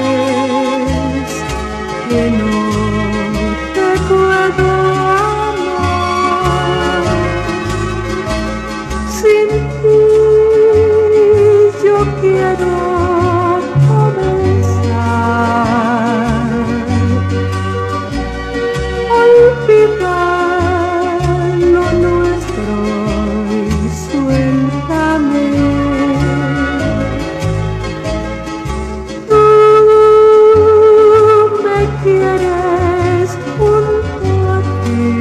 que no te puedo amar. Sin ti yo quiero comenzar, olvidar lo nuestro y suéltame. Quieres junto a ti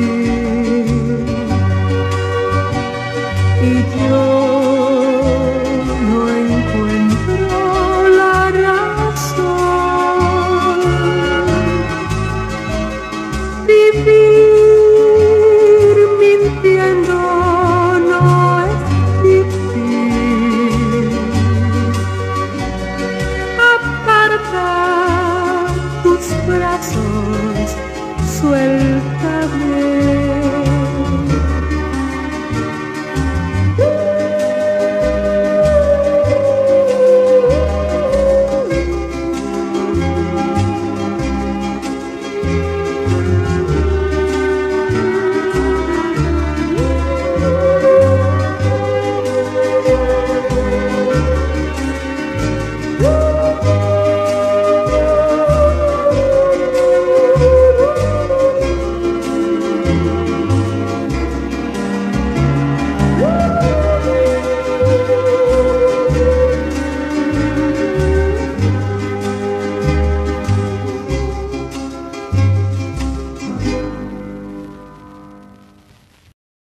y yo no encuentro la razón. Vivir mintiendo no es vivir. Aparta tus brazos, suéltame.